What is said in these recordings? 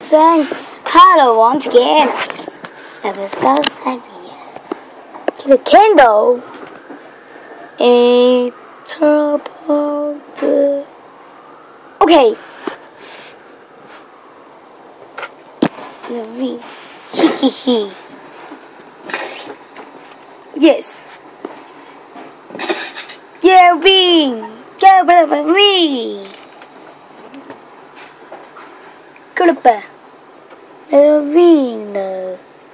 saying color once again. That was yes. The candle. A turbo. Okay. The V. Hee. Yes. Yeah, V. Go, V. Good. Vino.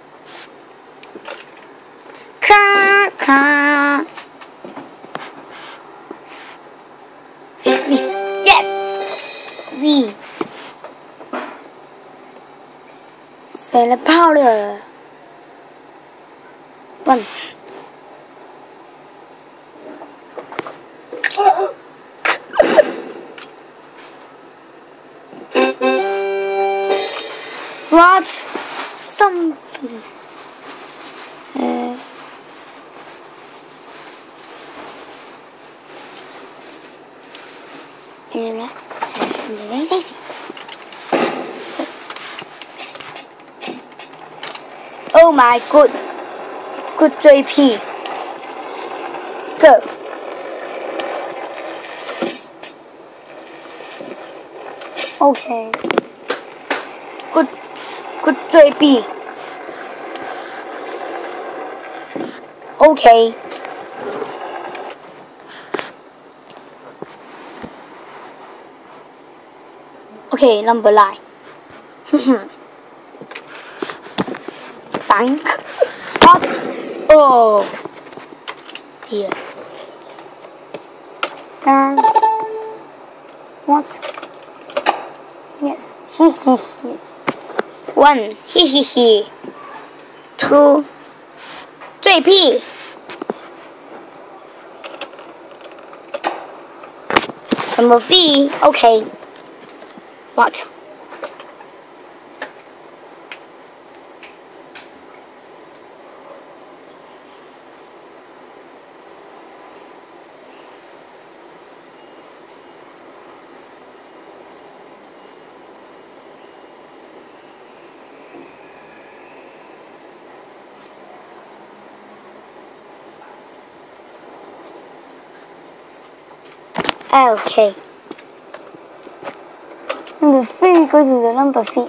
Ka. Yes. V. Say the powder. One. What's something? Oh my good JP. Go. Okay. Good JP. Okay. Okay, number 9. Bank. What? Oh dear. What? Yes. Hee. 1. Hee. 2. JP. Number V. Okay. What? Okay. Number 3 go to the number 3.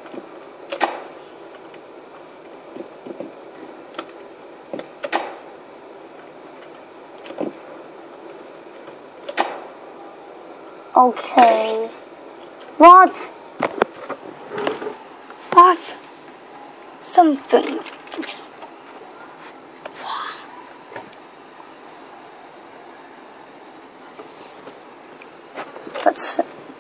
Okay. What? Something. That's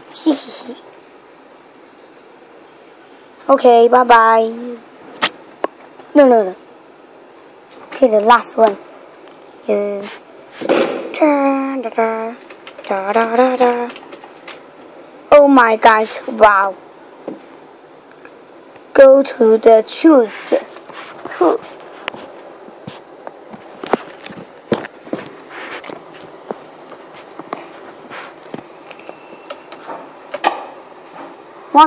okay, bye. No. Okay, the last one. Oh my God! Wow. Go to the church. What?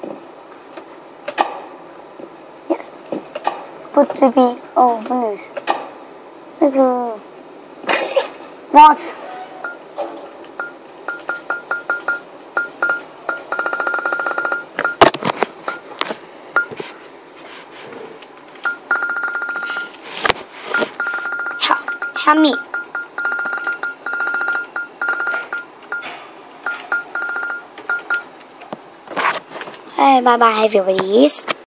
Yes. Put to be. Oh, goodness. What? Help me. Hey, bye everybody.